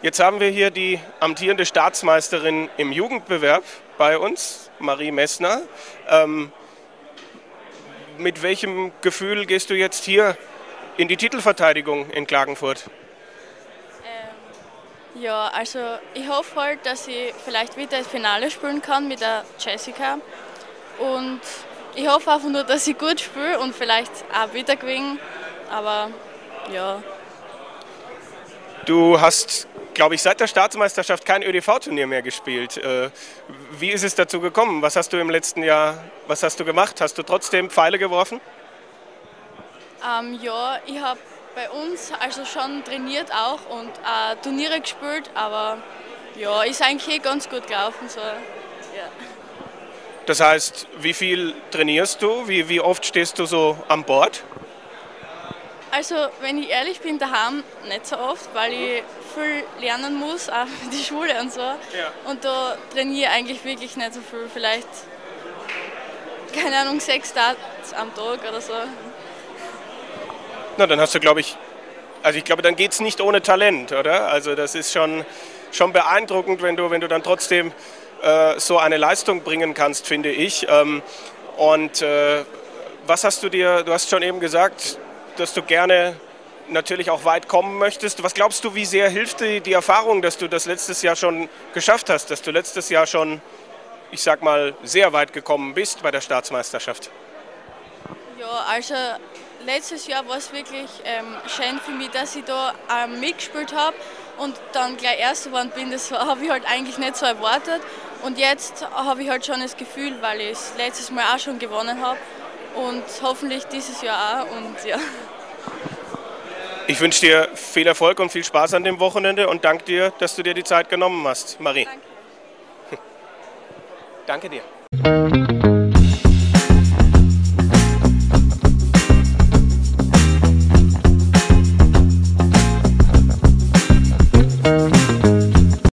Jetzt haben wir hier die amtierende Staatsmeisterin im Jugendbewerb bei uns, Marie Messner. Mit welchem Gefühl gehst du jetzt hier in die Titelverteidigung in Klagenfurt? Ja, also ich hoffe halt, dass ich vielleicht wieder das Finale spielen kann mit der Jessica. Und ich hoffe einfach nur, dass ich gut spiele und vielleicht auch wieder gewinne. Aber ja. Du hast, glaube ich, seit der Staatsmeisterschaft kein ÖDV-Turnier mehr gespielt. Wie ist es dazu gekommen? Was hast du im letzten Jahr, was hast du gemacht? Hast du trotzdem Pfeile geworfen? Ja, ich habe bei uns also schon trainiert auch und Turniere gespielt, aber ja, ist eigentlich ganz gut gelaufen. So. Ja. Das heißt, wie viel trainierst du? Wie oft stehst du so an Bord? Also, wenn ich ehrlich bin, daheim nicht so oft, weil ich viel lernen muss, auch für die Schule und so. Ja. Und da trainiere ich eigentlich wirklich nicht so viel, vielleicht, keine Ahnung, 6 Starts am Tag oder so. Na, dann hast du, glaube ich, also ich glaube, dann geht es nicht ohne Talent, oder? Also das ist schon beeindruckend, wenn du dann trotzdem so eine Leistung bringen kannst, finde ich. Was hast du hast schon eben gesagt, dass du gerne natürlich auch weit kommen möchtest. Was glaubst du, wie sehr hilft dir die Erfahrung, dass du das letztes Jahr schon geschafft hast, dass du letztes Jahr schon, ich sag mal, sehr weit gekommen bist bei der Staatsmeisterschaft? Ja, also letztes Jahr war es wirklich schön für mich, dass ich da mitgespielt habe und dann gleich Erste geworden bin. Das habe ich halt eigentlich nicht so erwartet. Und jetzt habe ich halt schon das Gefühl, weil ich es letztes Mal auch schon gewonnen habe und hoffentlich dieses Jahr auch. Und ja. Ich wünsche dir viel Erfolg und viel Spaß an dem Wochenende und danke dir, dass du dir die Zeit genommen hast, Marie. Danke. Danke dir.